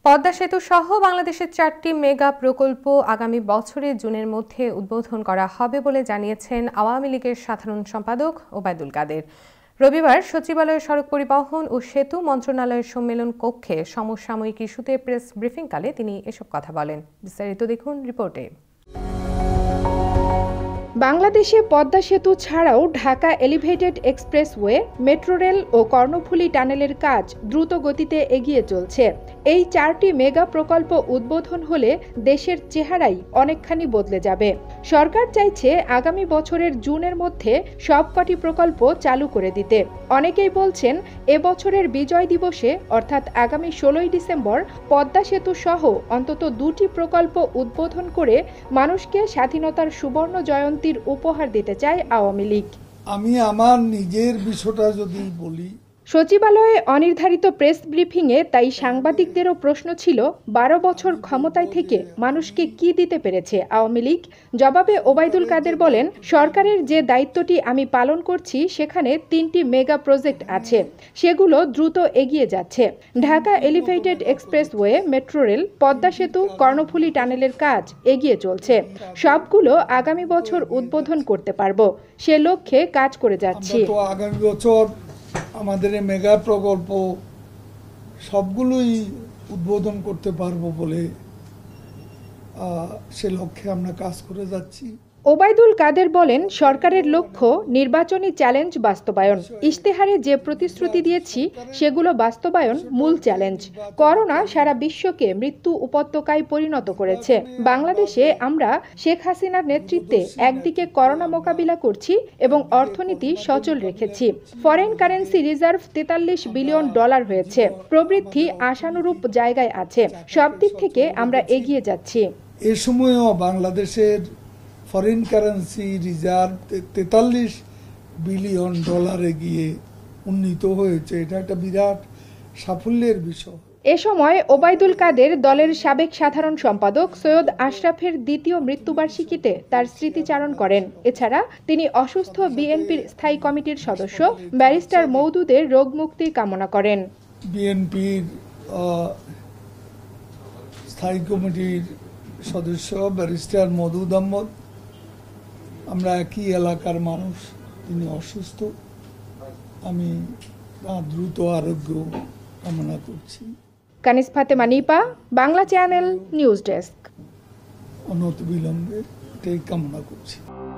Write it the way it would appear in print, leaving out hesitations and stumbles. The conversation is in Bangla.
পদ্মা সেতু সহ বাংলাদেশের 4টি মেগা প্রকল্প আগামী বছরের জুনের মধ্যে উদ্বোধন করা হবে বলে জানিয়েছেন আওয়ামী লীগের সাধারণ সম্পাদক ওবায়দুল কাদের। রবিবার সচিবালয়ের সড়ক পরিবহন ও সেতু মন্ত্রণালয়ের সম্মেলন কক্ষে সমসাময়িক ইস্যুতে প্রেস ব্রিফিংকালে তিনি এসব কথা বলেন। বিস্তারিত দেখুন রিপোর্টে। বাংলাদেশে পদ্মা সেতু ছাড়াও Dhaka elevated expressway, metro rail ও কর্ণফুলী টানেলের কাজ দ্রুত গতিতে এগিয়ে চলছে। এই 4টি মেগা প্রকল্প উদ্বোধন হলে দেশের চেহারাই অনেকখানি বদলে যাবে। সরকার চাইছে আগামী বছরের জুনের মধ্যে সবকটি প্রকল্প চালু করে দিতে। অনেকেই বলছেন এবছরের বিজয় দিবসে অর্থাৎ আগামী 16ই ডিসেম্বর পদ্মা সেতু সহ অন্তত 2টি প্রকল্প উদ্বোধন করে মানুষকে স্বাধীনতার সুবর্ণ জয়ন্তী উপহার দিতে চায় আওয়ামী লীগ। আমি আমার নিজের বিষয়টা যদি বলি, সচিবালয়ে অনির্ধারিত প্রেস ব্রিফিংয়ে তাই সাংবাদিকদেরও প্রশ্ন ছিল 12 বছর ক্ষমতায় থেকে মানুষকে কি দিতে পেরেছে আওয়ামী লীগ। জবাবে ওবায়দুল কাদের বলেন, সরকারের যে দায়িত্বটি আমি পালন করছি সেখানে 3টি মেগা প্রজেক্ট আছে, সেগুলো দ্রুত এগিয়ে যাচ্ছে। Dhaka elevated expressway, metro rail, Padma সেতু, কর্ণফুলী টানেলের কাজ এগিয়ে চলছে। সবগুলো আগামী বছর উদ্বোধন করতে পারবো, সে লক্ষ্যে কাজ করে যাচ্ছি। আগামী বছর আমাদের মেগা প্রকল্প সবগুলোই উদ্বোধন করতে পারবো বলে সে লক্ষ্যে আমরা কাজ করে যাচ্ছি। ওবায়দুল কাদের বলেন, সরকারের লক্ষ্য নির্বাচনী চ্যালেঞ্জ বাস্তবায়ন। ইশতেহারে যে প্রতিশ্রুতি দিয়েছি সেগুলো বাস্তবায়ন মূল চ্যালেঞ্জ। করোনা সারা বিশ্বকে মৃত্যু উপত্যকায় পরিণত করেছে। বাংলাদেশে আমরা শেখ হাসিনার নেতৃত্বে একদিকে করোনা মোকাবিলা করছি এবং অর্থনীতি সচল রেখেছি। ফরেন কারেন্সি রিজার্ভ $43 বিলিয়ন হয়েছে। প্রবৃদ্ধি আশানুরূপ জায়গায় আছে। সব দিক থেকে আমরা এগিয়ে যাচ্ছি। এ সময়ও বাংলাদেশের ফরেন কারেন্সি রিজার্ভ $43 বিলিয়ন গিয়ে উন্নীত হয়েছে। এটা একটা বিরাট সাফল্যের বিষয়। এ সময় ওবায়দুল কাদের দলের সাবেক সাধারণ সম্পাদক সৈয়দ আশরাফের দ্বিতীয় মৃত্যুবার্ষিকীতে তার স্মৃতিচারণ করেন। এছাড়া তিনি অসুস্থ বিএনপির স্থায়ী কমিটির সদস্য ব্যারিস্টার মওদুদের রোগ মুক্তি কামনা করেন। বিএনপির স্থায়ী কমিটির সদস্য ব্যারিস্টার মওদুদ আহমদ, আমরা একই এলাকার মানুষ, তিনি অসুস্থ। আমি দ্রুত আরোগ্য কামনা করছি। Kanis Fatema Nipa, Bangla channel news desk. অনতিবিলম্বে এটাই কামনা করছি।